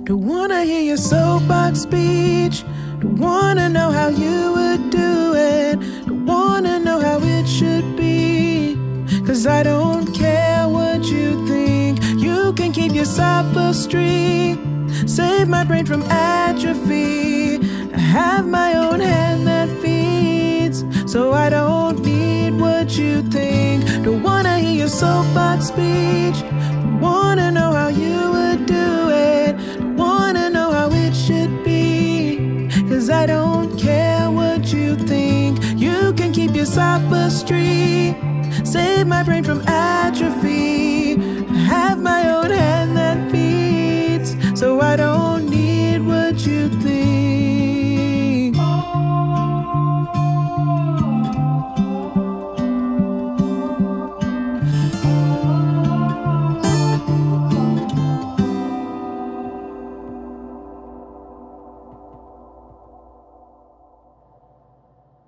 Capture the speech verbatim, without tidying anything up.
Don't wanna hear your soapbox speech. Don't wanna know how you would do it. Don't wanna know how it should be. Cause I don't care what you think. You can keep your sophistry. Save my brain from atrophy. I have my own hand that feeds, so I don't need what you think. Don't wanna hear your soapbox speech. Don't wanna know how you would do it. Don't wanna know how it should be. Cause I don't care what you think. You can keep your sophistry. Save my brain from atrophy. I have my own hand that feeds, so I don't need